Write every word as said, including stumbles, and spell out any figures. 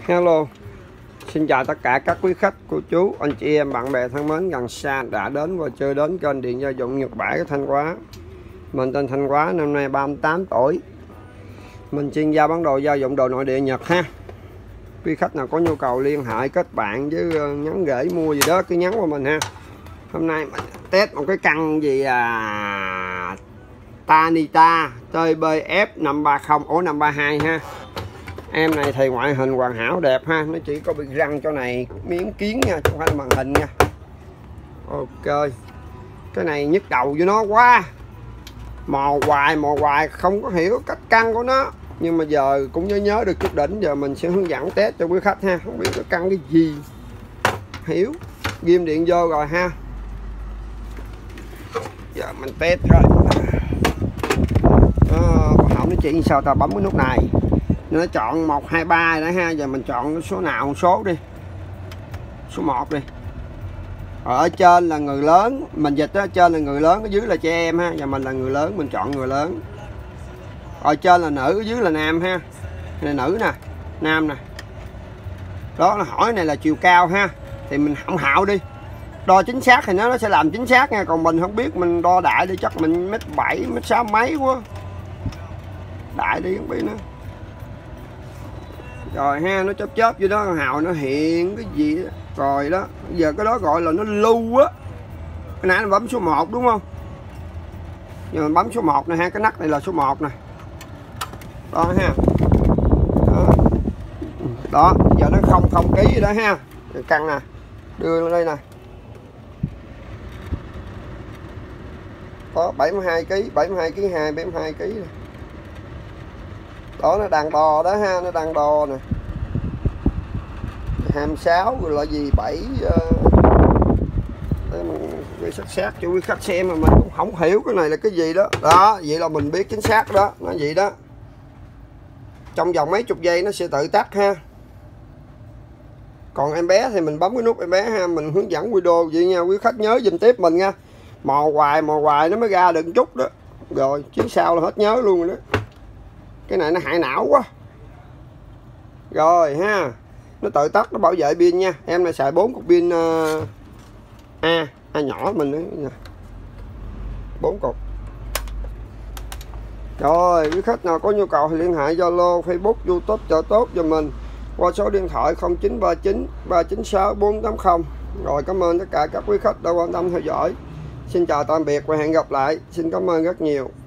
Hello, xin chào tất cả các quý khách, cô chú, anh chị em, bạn bè thân mến gần xa đã đến và chơi đến kênh điện gia dụng Nhật Bãi Thanh Hóa. Mình tên Thanh Hóa, năm nay ba mươi tám tuổi. Mình chuyên gia bán đồ gia dụng đồ nội địa Nhật ha. Quý khách nào có nhu cầu liên hệ kết bạn với nhắn gửi mua gì đó cứ nhắn qua mình ha. Hôm nay mình test một cái căn gì à Tanita tê bê ép năm ba không ổ năm ba hai ha. Em này thì ngoại hình hoàn hảo đẹp ha, nó chỉ có bị răng chỗ này miếng kiến nha, chứ không phải là màn hình nha. Ok, cái này nhức đầu với nó quá, mò hoài mò hoài không có hiểu cách căng của nó, nhưng mà giờ cũng nhớ nhớ được chút đỉnh. Giờ mình sẽ hướng dẫn test cho quý khách ha, không biết nó căng cái gì hiểu. Ghim điện vô rồi ha, giờ mình test thôi. Không nó chỉ sao ta bấm cái nút này nó chọn một hai ba đó ha. Giờ mình chọn số nào số đi, số một đi. Ở trên là người lớn, mình dịch ở trên là người lớn, ở dưới là trẻ em ha. Giờ mình là người lớn, mình chọn người lớn. Ở trên là nữ, ở dưới là nam ha. Này nữ nè, nam nè. Đó là hỏi này là chiều cao ha, thì mình không hạo đi. Đo chính xác thì nó nó sẽ làm chính xác nha, còn mình không biết, mình đo đại đi chắc mình mét bảy, mét sáu mấy quá. Đại đi không biết nữa. Rồi ha, nó chớp chớp vô đó hào nó hiện cái gì đó. Rồi đó, giờ cái đó gọi là nó lưu á. Cái nãy mình bấm số một đúng không? Giờ mình bấm số một nè ha, cái nắp này là số một nè. Đó ha. Đó, đó giờ nó không không ký gì đó ha. Căng nè, đưa lên đây nè. Có bảy mươi hai ký, bảy mươi hai ký hai, bảy mươi hai ký nè. Đó nó đang đo đó ha, nó đang đo nè. hai mươi sáu rồi là gì bảy cái sắc sát cho quý khách xem mà mình cũng không hiểu cái này là cái gì đó. Đó, vậy là mình biết chính xác đó, nó vậy đó. Trong vòng mấy chục giây nó sẽ tự tắt ha. Còn em bé thì mình bấm cái nút em bé ha, mình hướng dẫn video vậy nha, quý khách nhớ dùm tiếp mình nha. Mò hoài mò hoài nó mới ra được chút đó. Rồi, chuyến sau là hết nhớ luôn rồi đó. Cái này nó hại não quá. Rồi ha, nó tự tắt, nó bảo vệ pin nha. Em này xài bốn cục pin uh, A, A nhỏ mình nữa. bốn cục. Rồi, quý khách nào có nhu cầu thì liên hệ Zalo, Facebook, YouTube trợ tốt cho mình qua số điện thoại không chín ba chín ba chín sáu bốn tám không. Rồi, cảm ơn tất cả các quý khách đã quan tâm theo dõi. Xin chào tạm biệt và hẹn gặp lại. Xin cảm ơn rất nhiều.